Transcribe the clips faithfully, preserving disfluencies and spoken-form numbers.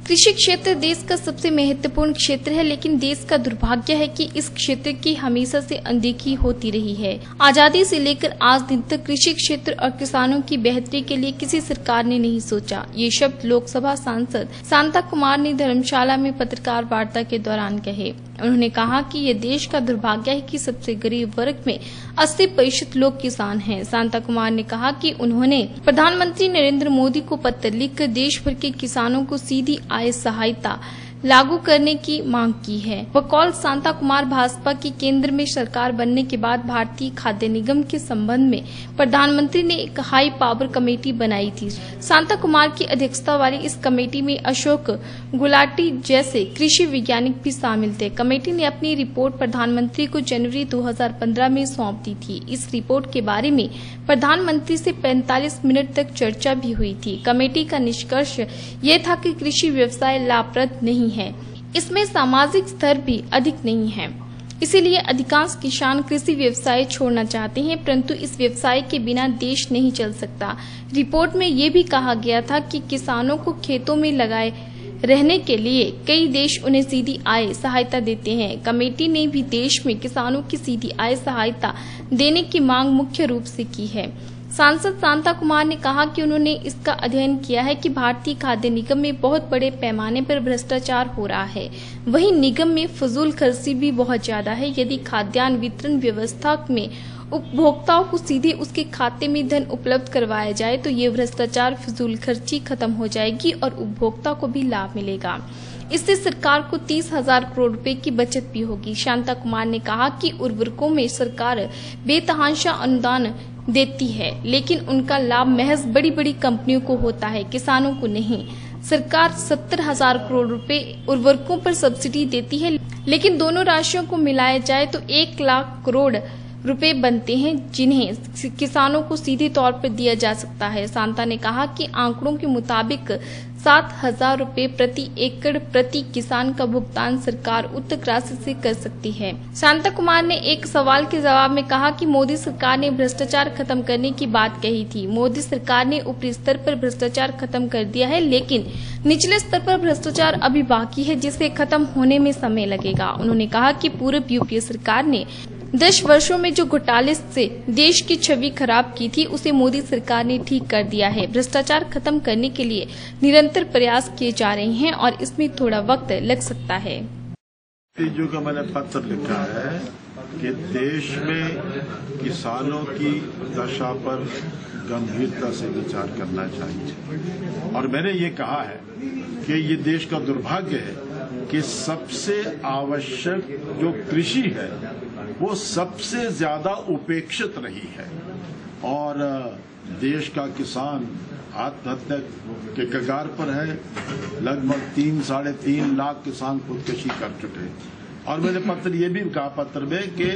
कृषि क्षेत्र देश का सबसे महत्वपूर्ण क्षेत्र है, लेकिन देश का दुर्भाग्य है कि इस क्षेत्र की हमेशा से अनदेखी होती रही है। आजादी से लेकर आज दिन तक कृषि क्षेत्र और किसानों की बेहतरी के लिए किसी सरकार ने नहीं सोचा। ये शब्द लोकसभा सांसद शांता कुमार ने धर्मशाला में पत्रकार वार्ता के दौरान कहे। उन्होंने कहा कि ये देश का दुर्भाग्य है कि सबसे गरीब वर्ग में अस्सी प्रतिशत लोग किसान हैं। शांता कुमार ने कहा कि उन्होंने प्रधानमंत्री नरेंद्र मोदी को पत्र लिखकर देश भर के किसानों को सीधी आय सहायता लागू करने की मांग की है। बकौल शांता कुमार, भाजपा की केंद्र में सरकार बनने के बाद भारतीय खाद्य निगम के संबंध में प्रधानमंत्री ने एक हाई पावर कमेटी बनाई थी। शांता कुमार की अध्यक्षता वाली इस कमेटी में अशोक गुलाटी जैसे कृषि वैज्ञानिक भी शामिल थे। कमेटी ने अपनी रिपोर्ट प्रधानमंत्री को जनवरी दो हज़ार पंद्रह में सौंप दी थी। इस रिपोर्ट के बारे में प्रधानमंत्री से पैंतालीस मिनट तक चर्चा भी हुई थी। कमेटी का निष्कर्ष ये था कि कृषि व्यवसाय लाभप्रद नहीं है, इसमें सामाजिक स्तर भी अधिक नहीं है, इसीलिए अधिकांश किसान कृषि व्यवसाय छोड़ना चाहते हैं, परंतु इस व्यवसाय के बिना देश नहीं चल सकता। रिपोर्ट में ये भी कहा गया था कि किसानों को खेतों में लगाए रहने के लिए कई देश उन्हें सीधी आय सहायता देते हैं। कमेटी ने भी देश में किसानों की सीधी आय सहायता देने की मांग मुख्य रूप से की है। सांसद शांता कुमार ने कहा कि उन्होंने इसका अध्ययन किया है कि भारतीय खाद्य निगम में बहुत बड़े पैमाने पर भ्रष्टाचार हो रहा है। वहीं निगम में फजूल खर्ची भी बहुत ज्यादा है। यदि खाद्यान्न वितरण व्यवस्था में उपभोक्ताओं को सीधे उसके खाते में धन उपलब्ध करवाया जाए तो ये भ्रष्टाचार फजूल खर्ची खत्म हो जाएगी और उपभोक्ता को भी लाभ मिलेगा। इससे सरकार को तीस हजार करोड़ रुपए की बचत भी होगी। शांता कुमार ने कहा कि उर्वरकों में सरकार बेतहाशा अनुदान देती है, लेकिन उनका लाभ महज बड़ी बड़ी कंपनियों को होता है, किसानों को नहीं। सरकार सत्तर हजार करोड़ रुपए उर्वरकों पर सब्सिडी देती है, लेकिन दोनों राशियों को मिलाया जाए तो एक लाख करोड़ रुपए बनते हैं, जिन्हें किसानों को सीधे तौर पर दिया जा सकता है। शांता ने कहा कि आंकड़ों के मुताबिक सात हजार रुपए प्रति एकड़ प्रति किसान का भुगतान सरकार उक्त राशि से कर सकती है। शांता कुमार ने एक सवाल के जवाब में कहा कि मोदी सरकार ने भ्रष्टाचार खत्म करने की बात कही थी। मोदी सरकार ने ऊपरी स्तर पर भ्रष्टाचार खत्म कर दिया है, लेकिन निचले स्तर पर भ्रष्टाचार अभी बाकी है, जिसे खत्म होने में समय लगेगा। उन्होंने कहा कि पूर्व यूपीए सरकार ने दस वर्षों में जो घोटाले से देश की छवि खराब की थी, उसे मोदी सरकार ने ठीक कर दिया है। भ्रष्टाचार खत्म करने के लिए निरंतर प्रयास किए जा रहे हैं और इसमें थोड़ा वक्त लग सकता है। जो का मैंने पत्र लिखा है कि देश में किसानों की दशा पर गंभीरता से विचार करना चाहिए, और मैंने ये कहा है कि ये देश का दुर्भाग्य है कि सबसे आवश्यक जो कृषि है वो सबसे ज्यादा उपेक्षित रही है, और देश का किसान आत्महत्या के कगार पर है। लगभग तीन साढ़े तीन लाख किसान खुदकुशी कर चुके। और मैंने पत्र ये भी कहा पत्र में कि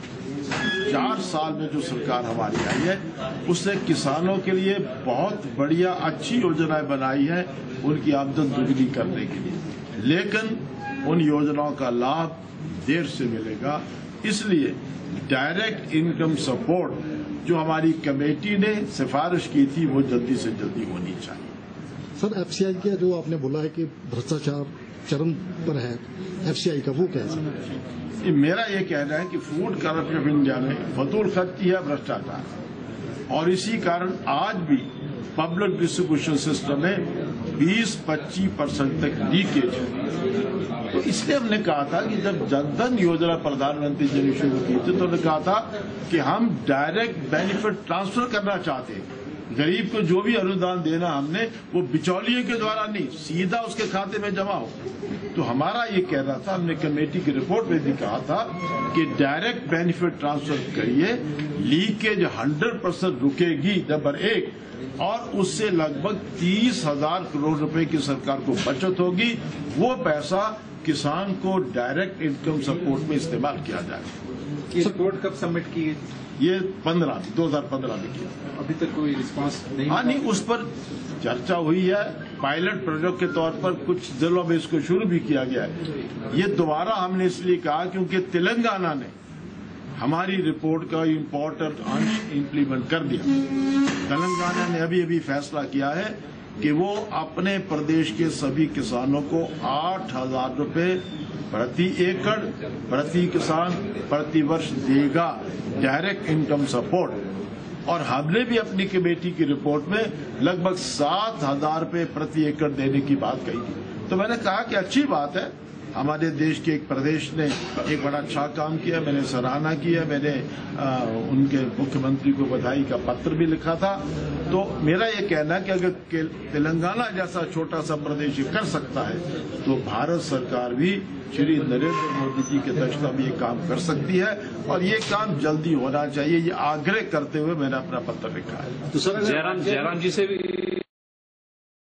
चार साल में जो सरकार हमारी आई है उसने किसानों के लिए बहुत बढ़िया अच्छी योजनाएं बनाई है उनकी आमदन दुगनी करने के लिए, लेकिन उन योजनाओं का लाभ देर से मिलेगा। इसलिए डायरेक्ट इनकम सपोर्ट जो हमारी कमेटी ने सिफारिश की थी वो जल्दी से जल्दी होनी चाहिए। सर, एफसीआई का जो आपने बोला है कि भ्रष्टाचार चरम पर है, एफसीआई का वो कैसे? मेरा ये कहना है कि फूड करप्शन ऑफ इंडिया में फजूल खर्ची है, भ्रष्टाचार, और इसी कारण आज भी पब्लिक डिस्ट्रीब्यूशन सिस्टम में बीस पच्चीस परसेंट तक लीकेज है। तो इसलिए हमने कहा था कि जब जनधन योजना प्रधानमंत्री जी ने शुरू की थी तो हमने कहा था कि हम डायरेक्ट बेनिफिट ट्रांसफर करना चाहते हैं। गरीब को जो भी अनुदान देना हमने वो बिचौलिए के द्वारा नहीं, सीधा उसके खाते में जमा हो। तो हमारा ये कहना था, हमने कमेटी की रिपोर्ट में भी कहा था कि डायरेक्ट बेनिफिट ट्रांसफर करिए, लीकेज हंड्रेड परसेंट रुकेगी, नंबर एक, और उससे लगभग तीस हजार करोड़ रुपए की सरकार को बचत होगी। वो पैसा किसान को डायरेक्ट इनकम सपोर्ट में इस्तेमाल किया जाएगा। ये रिपोर्ट कब सबमिट की? ये पंद्रह दो हजार पंद्रह में किया। अभी तक कोई रिस्पांस नहीं? हाँ, नहीं, उस पर चर्चा हुई है। पायलट प्रोजेक्ट के तौर पर कुछ जिलों में इसको शुरू भी किया गया है। ये दोबारा हमने इसलिए कहा क्योंकि तेलंगाना ने हमारी रिपोर्ट का इम्पोर्टेंट अंश इम्प्लीमेंट कर दिया। तेलंगाना ने अभी अभी फैसला किया है कि वो अपने प्रदेश के सभी किसानों को आठ हजार रुपये प्रति एकड़ प्रति किसान प्रति वर्ष देगा, डायरेक्ट इनकम सपोर्ट। और हमने भी अपनी कमेटी की रिपोर्ट में लगभग सात हजार रुपये प्रति एकड़ देने की बात कही थी। तो मैंने कहा कि अच्छी बात है, हमारे देश के एक प्रदेश ने एक बड़ा अच्छा काम किया, मैंने सराहना किया, मैंने आ, उनके मुख्यमंत्री को बधाई का पत्र भी लिखा था। तो मेरा ये कहना है कि अगर तेलंगाना जैसा छोटा सा प्रदेश कर सकता है तो भारत सरकार भी श्री नरेंद्र मोदी जी की अध्यक्षता में ये काम कर सकती है, और ये काम जल्दी होना चाहिए, ये आग्रह करते हुए मैंने अपना पत्र लिखा है। जयराम जयराम जी से भी